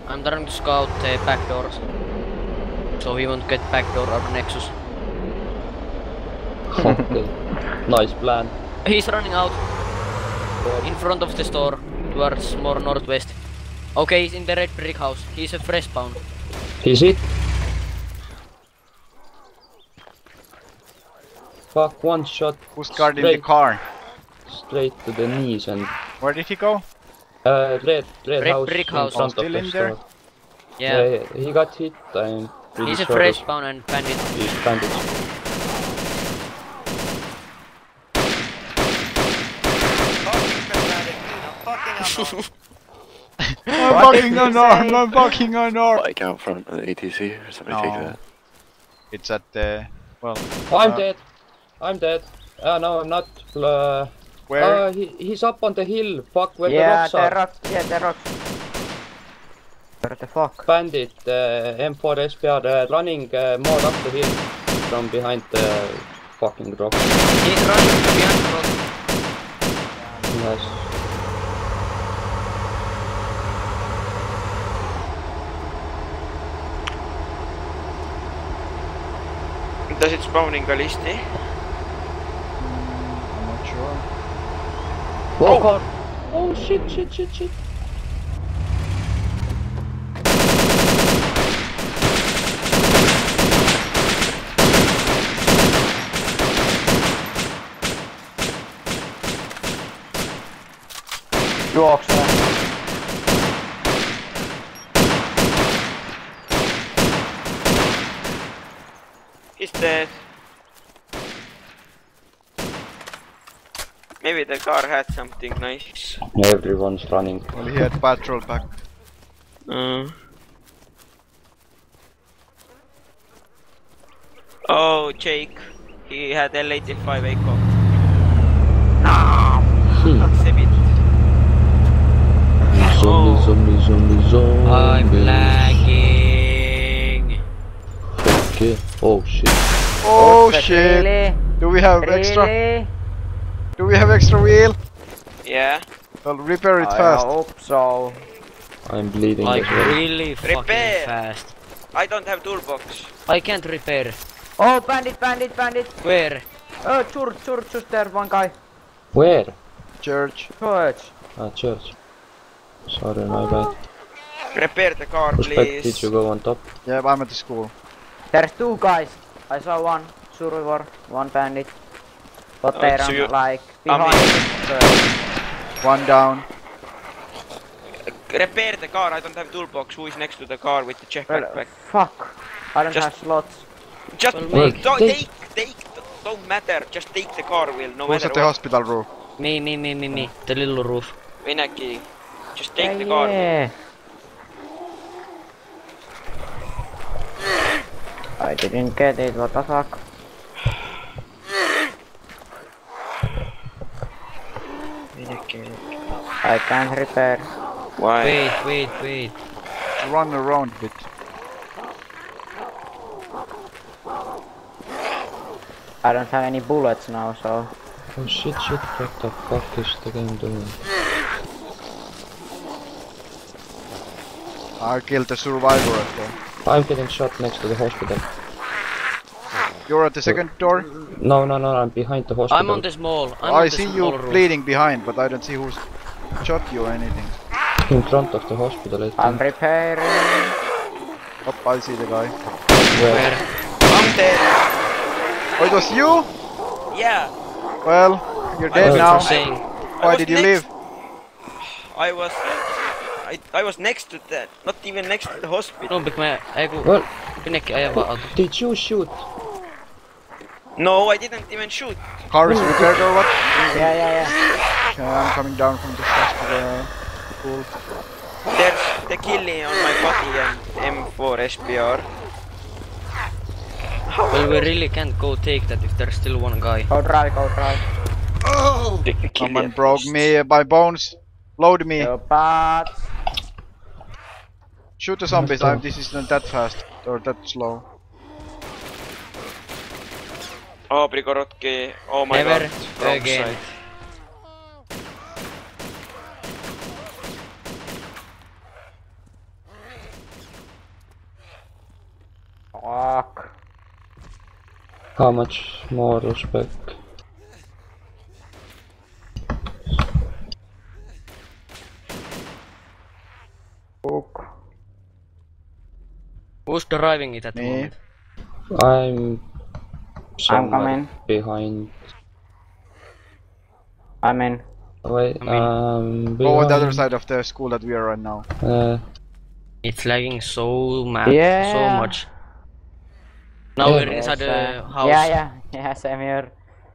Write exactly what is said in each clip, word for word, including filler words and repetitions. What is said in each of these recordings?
I'm trying to scout the back doors. So we won't get back door or Nexus. Okay. Nice plan. He's running out. In front of the store. Towards more northwest. Okay, he's in the red brick house. He's a fresh spawn. He's it. Fuck, one shot. Who's guarding straight, the car? Straight to the knees and... Where did he go? Uh, red, red, Red house brick in house. front Oh, still of the in there? store. Yeah. Yeah, yeah, he got hit. I'm pretty He's a sure fresh that spawn and bandit. He's bandaged. I'm fucking unarmed, I'm fucking unarmed! Bike out front of the A T C or somebody take No. that. It's at the... well... Oh, I'm uh, dead. I'm dead. Ah, no, I'm not. Uh, Where? uh, he, he's up on the hill. Fuck, where Yeah, the rocks the are. rocks, yeah, the rocks. Where the fuck? Bandit, uh, M four S P R, uh, running uh, more up the hill from behind the fucking rock. He's running behind the rock. Nice. Does it spawn in Gallisti? I'm not sure. Whoa, oh. God. Oh shit, shit, shit, shit. Juoksee. He's dead. Maybe the car had something nice. Everyone's running. Well, he had patrol back. Uh. Oh, Jake. He had L eighty-five A C O. Hmm. Exhibit. Zombie, zombie, zombie, zombie. I'm lagging. Okay. Oh shit. Oh Oops, shit! Really? Do we have extra? Really? Do we have extra wheel? Yeah. Well, repair it I fast. hope so. I'm bleeding Like as well. really fucking Repair. fast. I don't have toolbox. I can't repair. Oh, bandit, bandit, bandit. Where? Oh, church, church, just there, one guy. Where? Church. Church. Ah, church. Sorry, my bad. Repair the car, Respect, please. did you go on top? Yeah, I'm at the school. There's two guys. I saw one survivor, one bandit. But Oh, they're so on, you- like I behind mean- the church. One down. Repair the car. I don't have toolbox. Who is next to the car with the check Well, backpack? fuck. I don't Just- have slots. Just Well, take, don't take- take, take. Don't matter. Just take the car wheel. No Who's matter at the what. hospital roof? Me, me, me, me, me. The little roof. Vinaki. Just take Yeah, the car wheel. yeah. I didn't get it, what the fuck? I can't repair. Why? Wait, wait, wait. Run around a bit. I don't have any bullets now, so... Oh shit, shit, what the fuck is the game doing? I killed the survivor at the... I'm getting shot next to the hospital. You're at the second door? No, no, no, I'm behind the hospital. I'm on the small. I'm I on the see small you roof. bleeding behind, but I don't see who's shot you or anything. In front of the hospital, I think. I'm repairing... Oh, I see the guy. Where? I'm dead. Oh, it was you? Yeah. Well, you're dead Thanks now. for saying. I Why was did you next- leave? I was. I, I was next to that. Not even next to the hospital. No, because I go. Well, Pinekki ajava auto. did you shoot? No, I didn't even shoot. Car is repaired or what? Yeah, yeah, yeah. Okay, I'm coming down from the hospital. Cool. There's the killing on my body and M four S P R. Well, we really can't go take that if there's still one guy. Go drive, go drive. Take the kill. Someone broke me, my bones. Load me. Go bad. Shoot the zombies. I'm, this isn't that fast or that slow. Oh, Prigorotki. Oh my Never god. Wrong again. side. How much more respect? Book. Who's driving it at the Me. moment? I'm somewhere coming. behind. I'm in. Wait, I mean- um, Go on the other behind. side of the school that we are on now. Uh, It's lagging so mad, Yeah. so much. Now Yeah. we're inside Yes, the uh, house. Yeah, yeah, yeah, same here.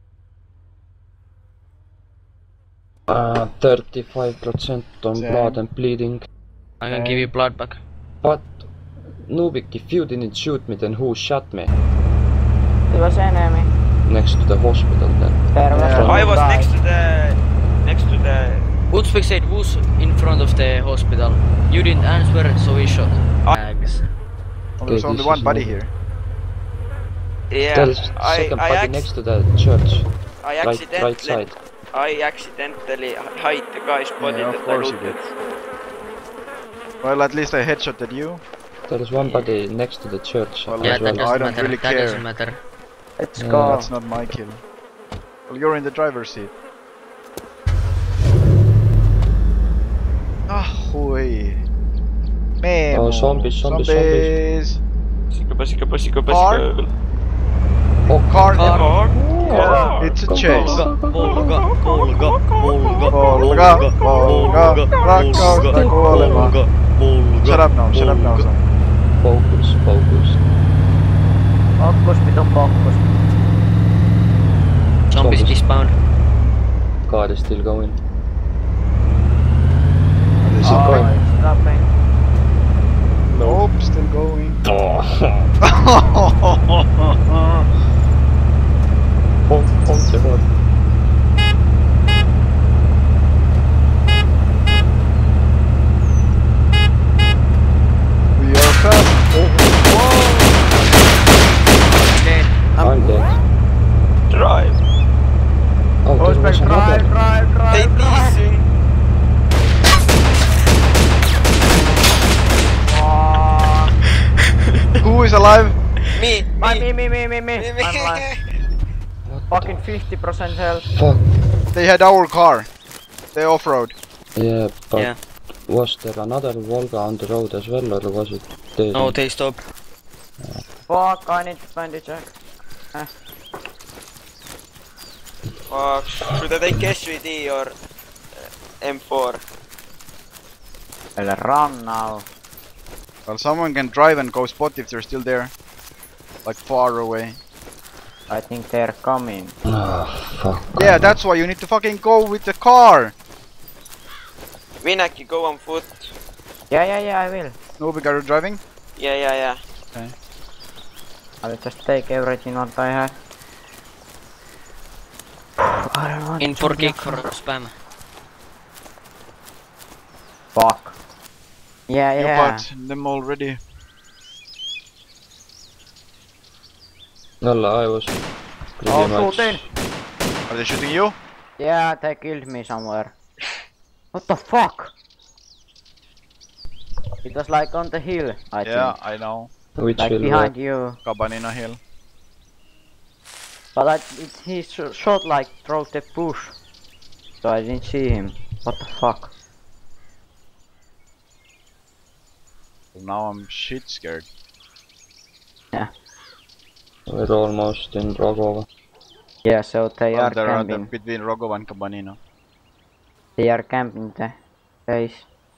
uh, thirty-five percent on Same. blood and bleeding. I can Okay. give you blood back. But, Nubik, if you didn't shoot me, then who shot me? It was enemy. Next to the hospital then. There was Yeah. a I was guy. next to the next to the Who's fixate? Who's in front of the hospital? You didn't answer, so we shot. Tags. Oh, there's Okay, only this one is body moving. here. yeah. There's I second I, body acc- next to the church. I Right, accidentally right side. I accidentally hide the guy's body Yeah, of that I course you looted. Well, at least I headshotted you. There is one body next to the church Well, as Yeah, well. that doesn't I don't matter. really that care. doesn't matter. Let's Yeah. go. That's not my kill. Well, you're in the driver's seat. Ah, hui. Memo. Oh, zombies, zombies, zombies. Pasika, pasika, pasika, Car? pasika. Oh, Car. Car. Car. Yeah, it's a chase. Volga, Volga, Volga, Volga, Volga, Volga, rakkaus tai kuolema. Volga. Shut up now, shut up now, son. focus, focus. Focus, vitun focus. Zombies Zombies. despawned. Car is still going. Is it Oh, going? it's stopping. Nope, still going. Hold, hold your horn. We are fast. Dead. I'm dead. Drive. Oh, there was Prospect, drive, another. drive, They drive, drive. teasing. Fuck. Who is alive? Me. My, Me. me, me, me, me, me. Me, me. I'm alive. Fucking fifty percent health. Fuck. They had our car. They off-road. Yeah, but Yeah. was there another Volga on the road as well, or was it this? No, they stopped. Fuck, I need to find a jack. Fuck. Should I take S V D or uh, M four? Well, run now. Well, someone can drive and go spot if they're still there. Like far away. I think they're coming. Ah, fuck. Yeah, that's why you need to fucking go with the car. Vinak, you go on foot. Yeah, yeah, yeah, I will. Nubik, are you driving? Yeah, yeah, yeah. I'll just take everything what I have. I don't want In to for be a kick for spam. Fuck. Yeah, You yeah. got them already. Well, I was pretty Oh, much... shooting. Are they shooting you? Yeah, they killed me somewhere. What the fuck? It was like on the hill, I Yeah, think. I know. Which Like will behind work. you. Cabanina Hill. But I, it, he sh shot like through the bush. So I didn't see him. What the fuck? Now I'm shit scared. We're almost in Rogova. Yeah, so they Well, are they're on the, camping. between Rogova and Cabanina. They are camping the base.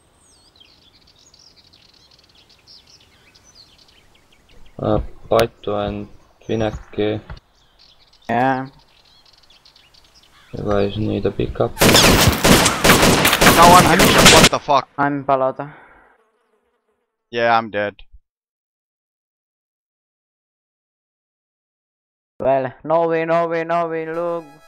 Uh, Paitu and Vinaki, Yeah. you guys need a pickup. Now I'm getting shot, what the fuck? I'm Palota. Yeah, I'm dead. Well, no way, no way, no way, look.